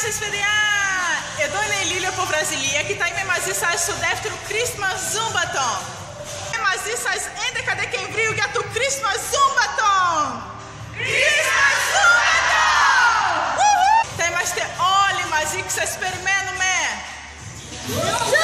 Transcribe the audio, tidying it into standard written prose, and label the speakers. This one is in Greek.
Speaker 1: σας παιδιά! Εδώ είναι η Λίλια από Βραζιλία και θα είμαι μαζί σας στο δεύτερο Christmas Zumbathon. Είμαι μαζί σας 11 Δεκεμβρίου για το Christmas Zumbathon! Christmas Zumbathon! Θα είμαστε όλοι μαζί και σας περιμένουμε!